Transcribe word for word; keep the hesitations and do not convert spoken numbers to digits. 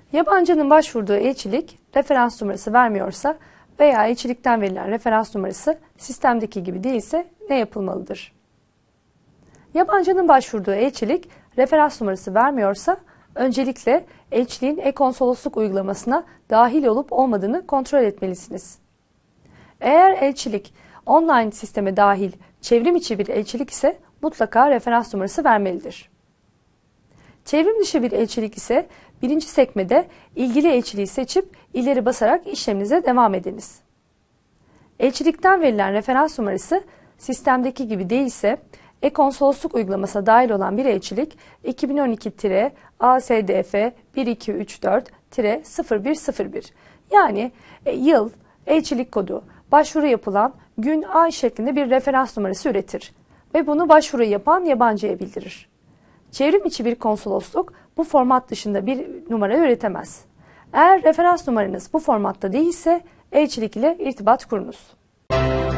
Yabancının başvurduğu elçilik referans numarası vermiyorsa veya elçilikten verilen referans numarası sistemdeki gibi değilse ne yapılmalıdır? Yabancının başvurduğu elçilik referans numarası vermiyorsa öncelikle elçiliğin e-konsolosluk uygulamasına dahil olup olmadığını kontrol etmelisiniz. Eğer elçilik online sisteme dahil çevrim içi bir elçilik ise mutlaka referans numarası vermelidir. Çevrim dışı bir elçilik ise birinci sekmede ilgili elçiliği seçip ileri basarak işleminize devam ediniz. Elçilikten verilen referans numarası sistemdeki gibi değilse e-konsolosluk uygulamasına dahil olan bir elçilik iki bin on iki A S D F bir iki üç dört sıfır bir sıfır bir yani e, yıl, elçilik kodu, başvuru yapılan gün, ay şeklinde bir referans numarası üretir ve bunu başvuru yapan yabancıya bildirir. Çevrim içi bir konsolosluk bu format dışında bir numara üretemez. Eğer referans numaranız bu formatta değilse elçilik ile irtibat kurunuz.